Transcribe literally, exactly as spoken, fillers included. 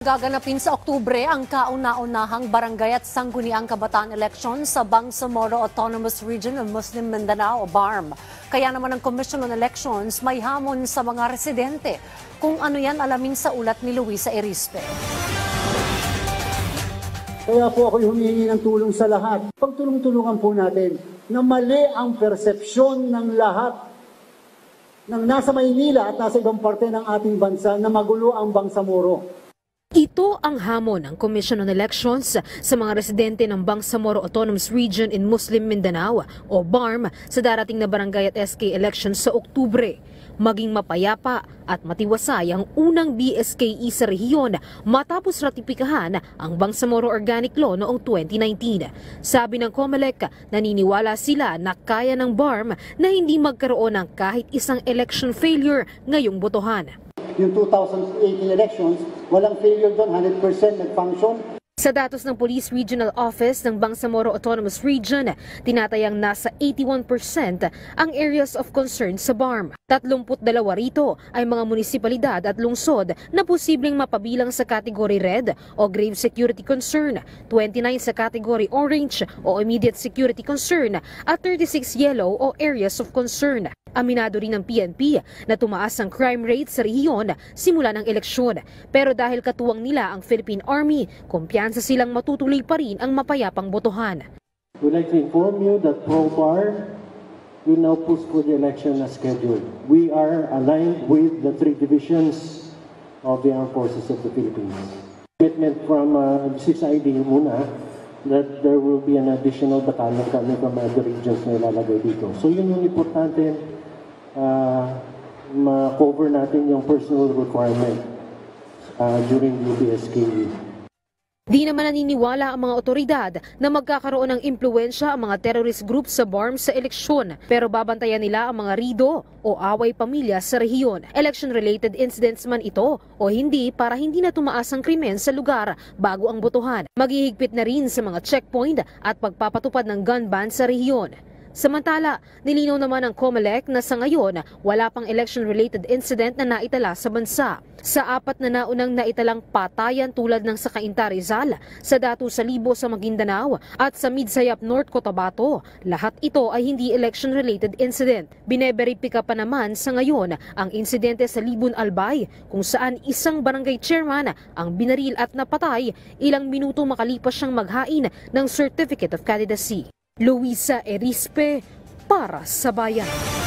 Gaganapin sa Oktubre ang kauna-unahang barangay at sangguniang kabataan election sa Bangsamoro Autonomous Region of Muslim Mindanao o B A R M. Kaya naman ang Commission on Elections may hamon sa mga residente. Kung ano yan, alamin sa ulat ni Luisa Erispe. Kaya po ako humingi ng tulong sa lahat. Pagtulong-tulungan po natin na mali ang persepsyon ng lahat ng nasa Maynila at nasa ibang parte ng ating bansa na magulo ang Bangsamoro. Ito ang hamon ng Commission on Elections sa mga residente ng Bangsamoro Autonomous Region in Muslim Mindanao o B A R M sa darating na barangay at S K elections sa Oktubre. Maging mapayapa at matiwasay ang unang B S K E sa rehiyon matapos ratipikahan ang Bangsamoro Organic Law noong twenty nineteen. Sabi ng COMELEC, naniniwala sila na kaya ng B A R M na hindi magkaroon ng kahit isang election failure ngayong botohan. Yung two thousand eighteen elections, walang failure doon, one hundred percent nag-function. Sa datos ng Police Regional Office ng Bangsamoro Autonomous Region, tinatayang nasa eighty-one percent ang areas of concern sa B A R M. tatlumpu't dalawa rito ay mga munisipalidad at lungsod na posibleng mapabilang sa category red o grave security concern, twenty-nine sa category orange o immediate security concern at thirty-six yellow o areas of concern. Aminado rin ng P N P na tumaas ang crime rate sa rehiyon simula ng eleksyon. Pero dahil katuwang nila ang Philippine Army, kumpiyansa silang matutuloy pa rin ang mapayapang botohan. We'd like to inform you that Pro-B A R will now push for the election as scheduled. We are aligned with the three divisions of the Armed Forces of the Philippines. Commitment from uh, six I D muna that there will be an additional battalion coming from other regions na ilalagay dito. So yun yung importante. Uh, ma-cover natin yung personal requirement uh, during the B S K E. Di naman naniniwala ang mga otoridad na magkakaroon ng impluwensya ang mga terrorist group sa B A R M sa eleksyon, pero babantayan nila ang mga rido o away pamilya sa rehiyon. Election-related incidents man ito o hindi para hindi na tumaas ang krimen sa lugar bago ang botohan. Maghihigpit na rin sa mga checkpoint at pagpapatupad ng gun ban sa rehiyon. Samantala, nilinaw naman ng COMELEC na sa ngayon wala pang election-related incident na naitala sa bansa. Sa apat na naunang naitalang patayan tulad ng sa Cainta Rizal, sa Datu Salibo sa Maguindanao at sa Midsayap North Cotabato, lahat ito ay hindi election-related incident. Bineberipika pa naman sa ngayon ang insidente sa Libon Albay kung saan isang barangay chairman ang binaril at napatay ilang minuto makalipas siyang maghain ng Certificate of Candidacy. Luisa Erispe para sa Bayan.